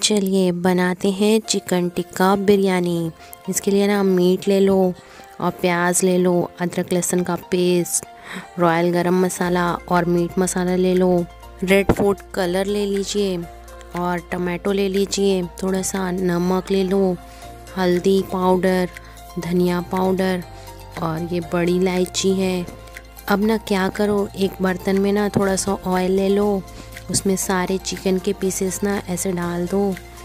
चलिए बनाते हैं चिकन टिक्का बिरयानी। इसके लिए ना मीट ले लो और प्याज ले लो, अदरक लहसुन का पेस्ट, रॉयल गरम मसाला और मीट मसाला ले लो, रेड फूड कलर ले लीजिए और टमाटो ले लीजिए, थोड़ा सा नमक ले लो, हल्दी पाउडर, धनिया पाउडर और ये बड़ी इलायची है। अब ना क्या करो, एक बर्तन में ना थोड़ा सा ऑयल ले लो, उसमें सारे चिकन के पीसेस ना ऐसे डाल दो।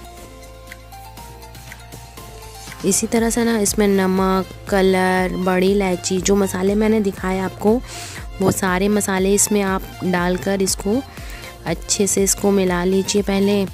इसी तरह से ना इसमें नमक, कलर, बड़ी इलायची, जो मसाले मैंने दिखाए आपको, वो सारे मसाले इसमें आप डालकर इसको अच्छे से इसको मिला लीजिए पहले।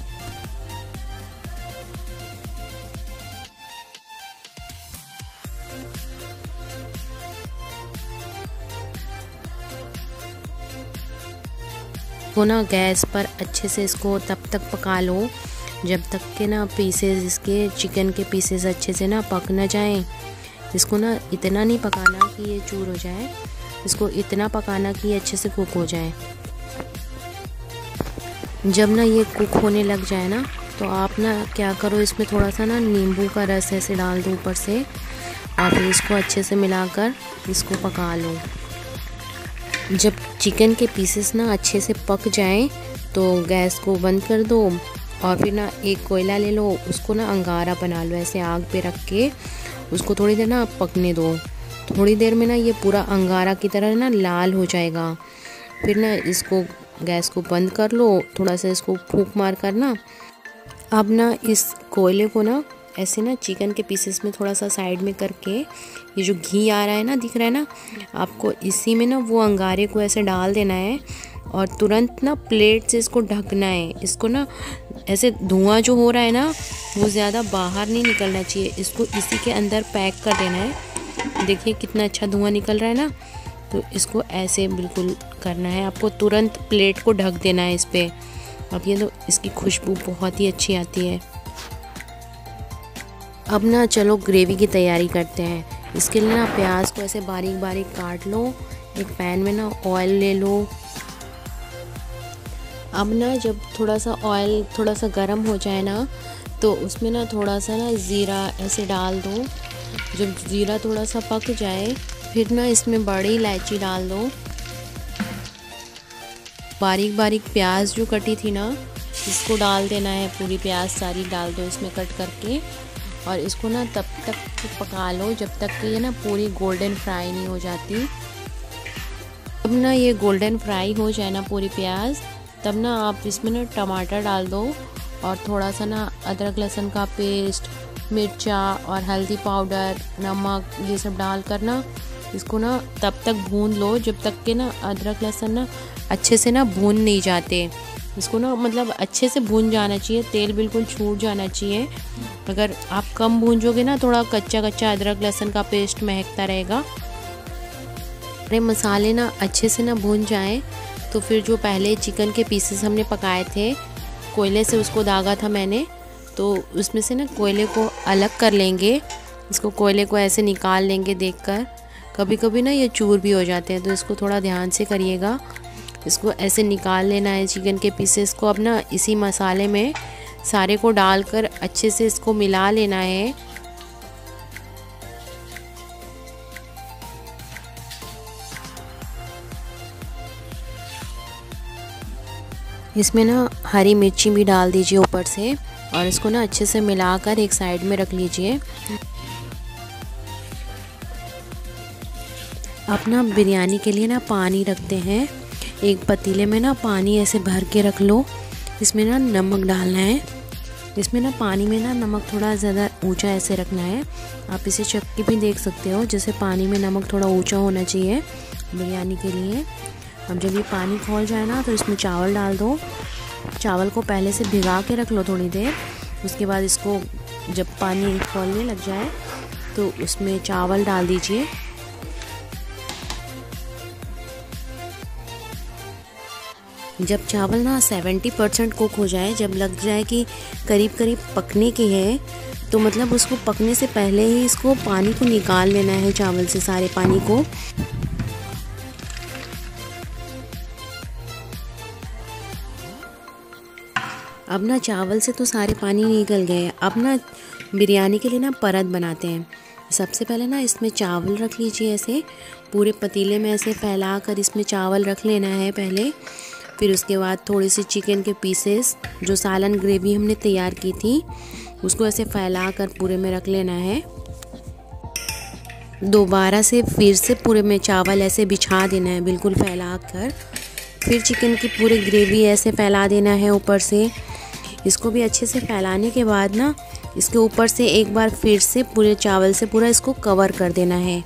को ना गैस पर अच्छे से इसको तब तक पका लो जब तक के ना पीसेस, इसके चिकन के पीसेस अच्छे से ना पक ना जाएं। इसको ना इतना नहीं पकाना कि ये चूर हो जाए, इसको इतना पकाना कि ये अच्छे से कुक हो जाए। जब ना ये कुक होने लग जाए ना, तो आप ना क्या करो, इसमें थोड़ा सा ना नींबू का रस ऐसे डाल दो ऊपर से और फिर इसको अच्छे से मिलाकर इसको पका लो। जब चिकन के पीसेस ना अच्छे से पक जाएं तो गैस को बंद कर दो और फिर ना एक कोयला ले लो, उसको ना अंगारा बना लो, ऐसे आग पे रख के उसको थोड़ी देर ना पकने दो। थोड़ी देर में ना ये पूरा अंगारा की तरह ना लाल हो जाएगा। फिर ना इसको गैस को बंद कर लो, थोड़ा सा इसको फूंक मार कर ना। अब ना इस कोयले को ना ऐसे ना चिकन के पीसेस में थोड़ा सा साइड में करके, ये जो घी आ रहा है ना, दिख रहा है ना आपको, इसी में ना वो अंगारे को ऐसे डाल देना है और तुरंत ना प्लेट से इसको ढकना है। इसको ना ऐसे धुआं जो हो रहा है ना, वो ज़्यादा बाहर नहीं निकलना चाहिए, इसको इसी के अंदर पैक कर देना है। देखिए कितना अच्छा धुआं निकल रहा है ना, तो इसको ऐसे बिल्कुल करना है आपको, तुरंत प्लेट को ढक देना है इस पर। अब ये तो इसकी खुशबू बहुत ही अच्छी आती है। अब ना चलो ग्रेवी की तैयारी करते हैं। इसके लिए ना प्याज को ऐसे बारीक बारीक काट लो, एक पैन में ना ऑयल ले लो। अब ना जब थोड़ा सा ऑयल थोड़ा सा गर्म हो जाए ना, तो उसमें ना थोड़ा सा ना ज़ीरा ऐसे डाल दो। जब ज़ीरा थोड़ा सा पक जाए, फिर ना इसमें बड़ी इलायची डाल दो। बारीक बारीक प्याज जो कटी थी ना, इसको डाल देना है, पूरी प्याज सारी डाल दो इसमें कट करके और इसको ना तब तक पका लो जब तक कि ये ना पूरी गोल्डन फ्राई नहीं हो जाती। अब ना ये गोल्डन फ्राई हो जाए ना पूरी प्याज, तब ना आप इसमें ना टमाटर डाल दो और थोड़ा सा ना अदरक लहसुन का पेस्ट, मिर्चा और हल्दी पाउडर, नमक, ये सब डाल कर ना इसको ना तब तक भून लो जब तक के ना अदरक लहसुन ना अच्छे से ना भून नहीं जाते। इसको ना मतलब अच्छे से भून जाना चाहिए, तेल बिल्कुल छूट जाना चाहिए। अगर आप कम भूंजोगे ना, थोड़ा कच्चा कच्चा अदरक लहसुन का पेस्ट महकता रहेगा। अरे मसाले ना अच्छे से ना भून जाएं, तो फिर जो पहले चिकन के पीसेस हमने पकाए थे, कोयले से उसको दागा था मैंने, तो उसमें से ना कोयले को अलग कर लेंगे। इसको कोयले को ऐसे निकाल लेंगे देखकर। कभी कभी ना ये चूर भी हो जाते हैं, तो इसको थोड़ा ध्यान से करिएगा। इसको ऐसे निकाल लेना है चिकन के पीसेस को। अब ना इसी मसाले में सारे को डालकर अच्छे से इसको मिला लेना है। इसमें ना हरी मिर्ची भी डाल दीजिए ऊपर से और इसको ना अच्छे से मिलाकर एक साइड में रख लीजिए। अब ना बिरयानी के लिए ना पानी रखते हैं। एक पतीले में ना पानी ऐसे भर के रख लो, इसमें ना नमक डालना है। इसमें ना पानी में ना नमक थोड़ा ज़्यादा ऊंचा ऐसे रखना है। आप इसे चख के भी देख सकते हो, जैसे पानी में नमक थोड़ा ऊंचा होना चाहिए बिरयानी के लिए। अब जब ये पानी खौल जाए ना, तो इसमें चावल डाल दो। चावल को पहले से भिगा के रख लो थोड़ी देर। उसके बाद इसको जब पानी खौलने लग जाए तो उसमें चावल डाल दीजिए। जब चावल ना 70% कुक हो जाए, जब लग जाए कि करीब करीब पकने के हैं, तो मतलब उसको पकने से पहले ही इसको पानी को निकाल लेना है, चावल से सारे पानी को। अब ना चावल से तो सारे पानी निकल गए। अब ना बिरयानी के लिए ना परत बनाते हैं। सबसे पहले ना इसमें चावल रख लीजिए, ऐसे पूरे पतीले में ऐसे फैला कर इसमें चावल रख लेना है पहले। फिर उसके बाद थोड़ी सी चिकन के पीसेस, जो सालन ग्रेवी हमने तैयार की थी, उसको ऐसे फैला कर पूरे में रख लेना है। दोबारा से फिर से पूरे में चावल ऐसे बिछा देना है, बिल्कुल फैला कर। फिर चिकन की पूरी ग्रेवी ऐसे फैला देना है ऊपर से। इसको भी अच्छे से फैलाने के बाद ना इसके ऊपर से एक बार फिर से पूरे चावल से पूरा इसको कवर कर देना है।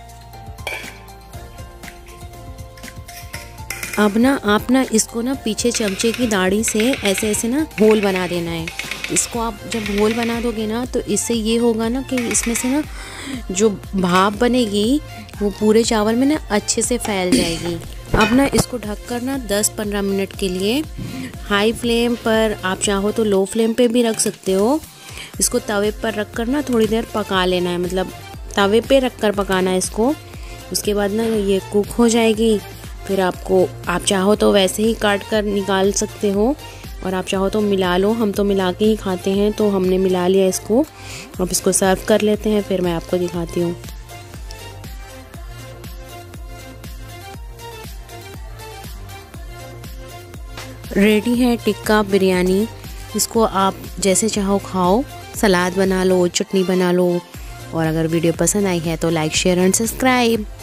अब ना आप ना इसको ना पीछे चमचे की दाढ़ी से ऐसे ऐसे ना होल बना देना है। इसको आप जब होल बना दोगे ना तो इससे ये होगा ना कि इसमें से ना जो भाप बनेगी वो पूरे चावल में ना अच्छे से फैल जाएगी। अब ना इसको ढककर ना 10-15 मिनट के लिए हाई फ्लेम पर, आप चाहो तो लो फ्लेम पे भी रख सकते हो। इसको तवे पर रख कर ना थोड़ी देर पका लेना है, मतलब तवे पे रख कर पकाना है इसको। उसके बाद ना ये कुक हो जाएगी। फिर आप चाहो तो वैसे ही काट कर निकाल सकते हो, और आप चाहो तो मिला लो। हम तो मिला के ही खाते हैं, तो हमने मिला लिया इसको। अब इसको सर्व कर लेते हैं, फिर मैं आपको दिखाती हूँ। रेडी है टिक्का बिरयानी। इसको आप जैसे चाहो खाओ, सलाद बना लो, चटनी बना लो। और अगर वीडियो पसंद आई है तो लाइक, शेयर एंड सब्सक्राइब।